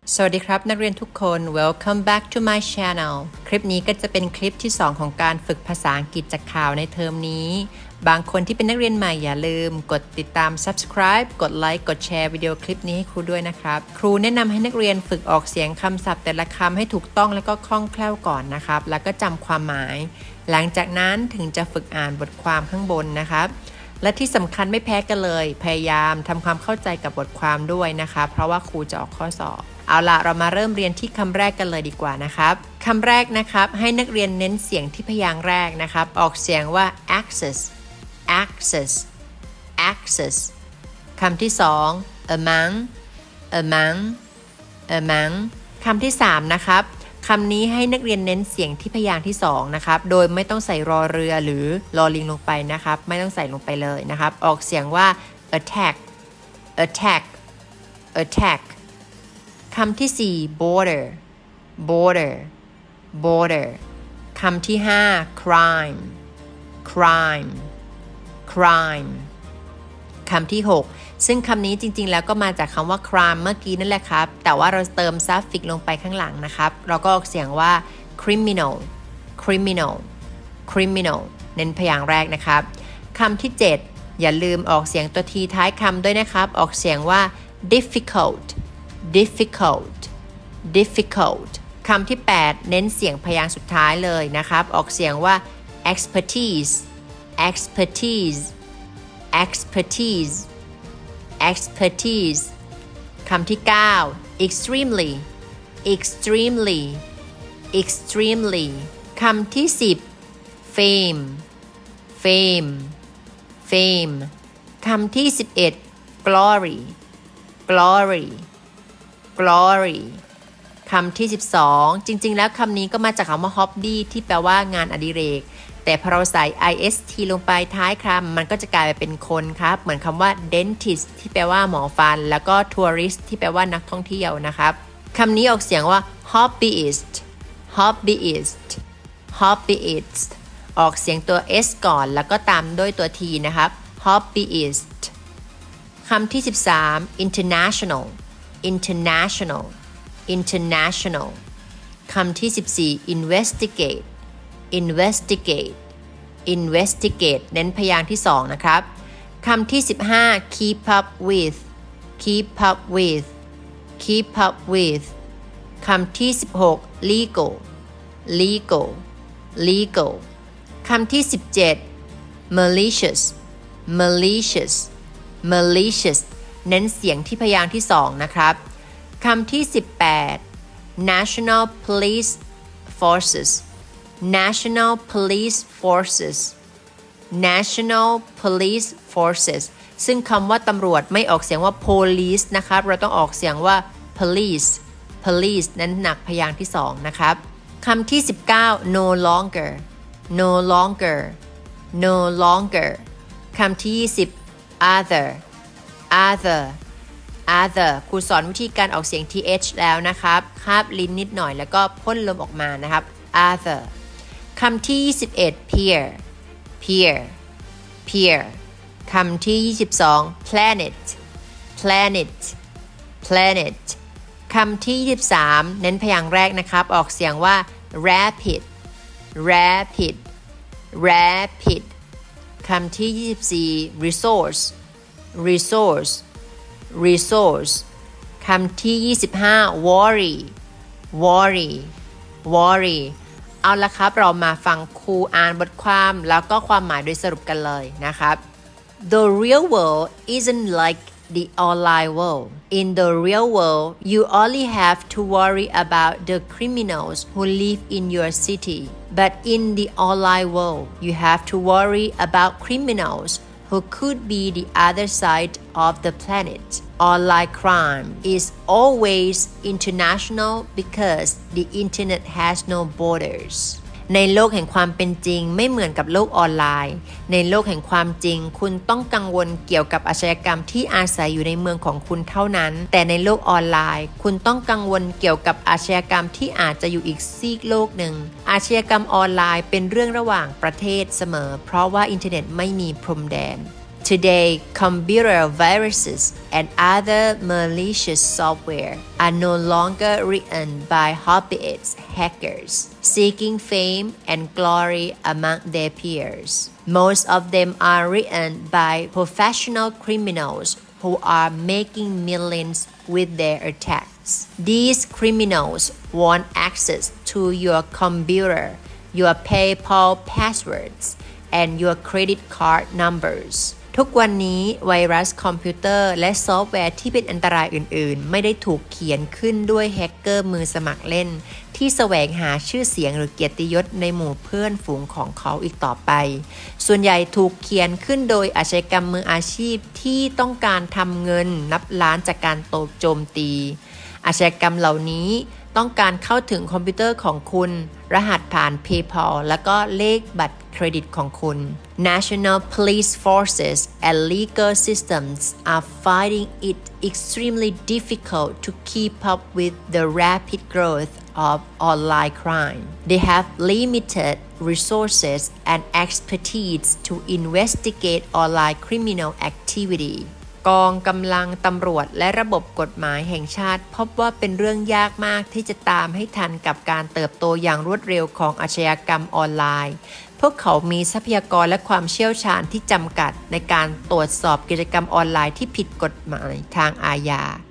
สวัสดีครับนักเรียนทุกคน Welcome back to my channel คลิปนี้ก็จะเป็นคลิปที่2ของการฝึกภาษาอังกฤษจากข่าวในเทอมนี้บางคนที่เป็นนักเรียนใหม่อย่าลืมกดติดตาม subscribe กดไลค์กดแชร์วิดีโอคลิปนี้ให้ครูด้วยนะครับครูแนะนำให้นักเรียนฝึกออกเสียงคำศัพท์แต่ละคำให้ถูกต้องแล้วก็คล่องแคล่วก่อนนะครับแล้วก็จำความหมายหลังจากนั้นถึงจะฝึกอ่านบทความข้างบนนะครับและที่สำคัญไม่แพ้กันเลยพยายามทำความเข้าใจกับบทความด้วยนะคะเพราะว่าครูจะออกข้อสอบเอาล่ะเรามาเริ่มเรียนที่คำแรกกันเลยดีกว่านะครับคำแรกนะครับให้นักเรียนเน้นเสียงที่พยางค์แรกนะครับออกเสียงว่า access access access คำที่2 among among among คำที่3นะครับคำนี้ให้นักเรียนเน้นเสียงที่พยางค์ที่2นะครับโดยไม่ต้องใส่รอเรือหรือรอลิงลงไปนะครับไม่ต้องใส่ลงไปเลยนะครับออกเสียงว่า attack attack attack คำที่4 border border border คำที่5 crime crime crime คำที่6ซึ่งคำนี้จริงๆแล้วก็มาจากคำว่า crime เมื่อกี้นั่นแหละครับแต่ว่าเราเติม suffix ลงไปข้างหลังนะครับเราก็ออกเสียงว่า criminal criminal criminal เน้นพยางค์แรกนะครับคำที่7อย่าลืมออกเสียงตัวทีท้ายคำด้วยนะครับออกเสียงว่า difficult difficult difficult คำที่8เน้นเสียงพยางค์สุดท้ายเลยนะครับออกเสียงว่า expertise expertise expertise expertise คำที่9 extremely extremely extremely คำที่10 fame fame fame คำที่11 glory glory glory คำที่12จริงๆแล้วคำนี้ก็มาจากคำว่า hobby ที่แปลว่างานอดิเรกแต่พอเราใส่ ist ลงไปท้ายคำมันก็จะกลายไปเป็นคนครับเหมือนคำว่า dentist ที่แปลว่าหมอฟันแล้วก็ tourist ที่แปลว่านักท่องเที่ยวนะครับคำนี้ออกเสียงว่า hobbyist hobbyist hobbyist ออกเสียงตัว s ก่อนแล้วก็ตามด้วยตัว t นะครับ hobbyist คำที่13 international international international คำที่14 investigate investigate investigate เน้นพยางค์ที่2นะครับคำที่15 keep up with keep up with keep up with คำที่16 legal legal legal คำที่17 malicious malicious malicious เน้นเสียงที่พยางค์ที่2นะครับคำที่18 national police forces national police forces national police forces ซึ่งคำว่าตำรวจไม่ออกเสียงว่า police นะครับเราต้องออกเสียงว่า police police นั้นหนักพยางค์ที่2นะครับคำที่19 no longer no longer no longer คำที่20 other other other ครูสอนวิธีการออกเสียง th แล้วนะครับคาบลิ้นนิดหน่อยแล้วก็พ่นลมออกมานะครับ other คำที่21 peer peer peer คำที่22 planet planet planet คำที่23เน้นพยางค์แรกนะครับออกเสียงว่า rapid rapid rapid คำที่24 resource resource resource คำที่25 worry worry worry เอาละครับเรามาฟังครูอ่านบทความแล้วก็ความหมายโดยสรุปกันเลยนะครับ The real world isn't like the online world. In the real world, you only have to worry about the criminals who live in your city. But in the online world, you have to worry about criminals who could be the other side of the planet. Online crime is always international because the internet has no borders. ในโลกแห่งความเป็นจริงไม่เหมือนกับโลกออนไลน์ในโลกแห่งความจริงคุณต้องกังวลเกี่ยวกับอาชญากรรมที่อาศัยอยู่ในเมืองของคุณเท่านั้นแต่ในโลกออนไลน์คุณต้องกังวลเกี่ยวกับอาชญากรรมที่อาจจะอยู่อีกซีกโลกหนึ่งอาชญากรรมออนไลน์เป็นเรื่องระหว่างประเทศเสมอเพราะว่าอินเทอร์เน็ตไม่มีพรมแดน Today, computer viruses and other malicious software are no longer written by hobbyist hackers seeking fame and glory among their peers. Most of them are written by professional criminals who are making millions with their attacks. These criminals want access to your computer, your PayPal passwords, and your credit card numbers. ทุกวันนี้ไวรัสคอมพิวเตอร์และซอฟต์แวร์ที่เป็นอันตรายอื่นๆไม่ได้ถูกเขียนขึ้นด้วยแฮกเกอร์มือสมัครเล่นที่แสวงหาชื่อเสียงหรือเกียรติยศในหมู่เพื่อนฝูงของเขาอีกต่อไปส่วนใหญ่ถูกเขียนขึ้นโดยอาชญากรรมมืออาชีพที่ต้องการทำเงินนับล้านจากการโจมตีอาชญากรรมเหล่านี้ต้องการเข้าถึงคอมพิวเตอร์ของคุณรหัสผ่าน PayPal และก็เลขบัตรเครดิตของคุณ National Police Forces and legal systems are finding it extremely difficult to keep up with the rapid growth of online crime. They have limited resources and expertise to investigate online criminal activity.กองกำลังตำรวจและระบบกฎหมายแห่งชาติพบว่าเป็นเรื่องยากมากที่จะตามให้ทันกับการเติบโตอย่างรวดเร็วของอาชญากรรมออนไลน์พวกเขามีทรัพยากรและความเชี่ยวชาญที่จำกัดในการตรวจสอบกิจกรรมออนไลน์ที่ผิดกฎหมายทางอาญา